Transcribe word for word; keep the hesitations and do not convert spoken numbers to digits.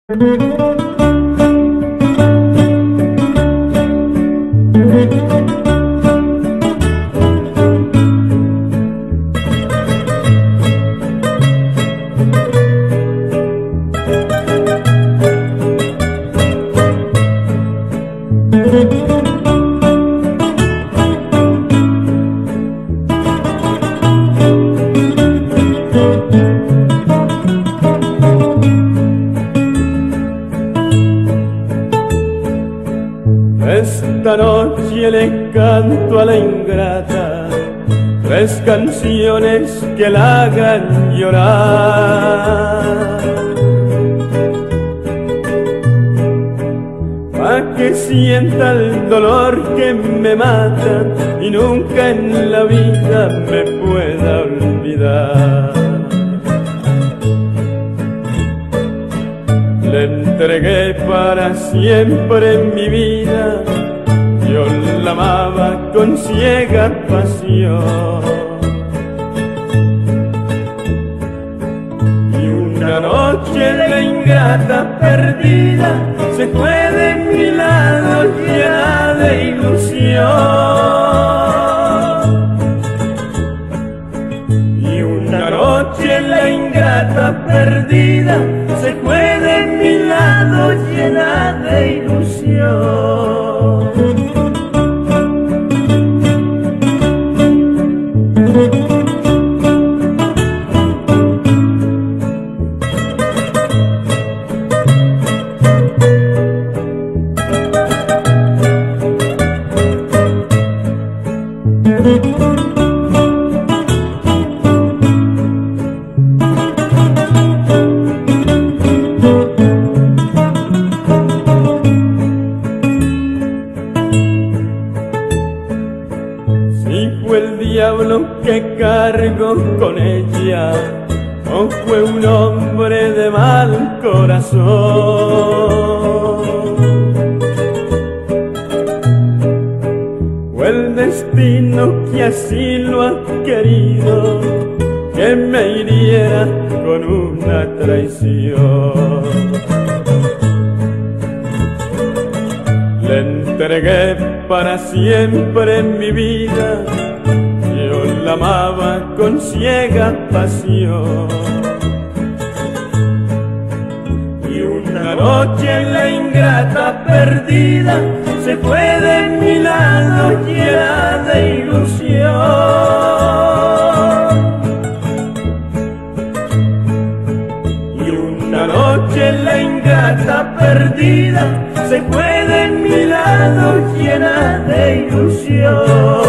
Esta noche le canto a la ingrata tres canciones que la hagan llorar, pa' que sienta el dolor que me mata y nunca en la vida me pueda olvidar. Le entregué para siempre mi vida, yo la amaba con ciega pasión. Y una noche la ingrata perdida se fue de mi lado llena de ilusión. Y una noche la ingrata perdida se fue de mi lado llena de ilusión. Si fue el diablo que cargó con ella, o fue un hombre de mal corazón, fue el destino que así lo ha querido, que me hiriera con una traición. Le entregué para siempre mi vida, yo la amaba con ciega pasión. Y una noche la ingrata perdida se fue de mi lado llena de ilusión. Y una noche la ingrata perdida se fue de mi lado llena de ilusión.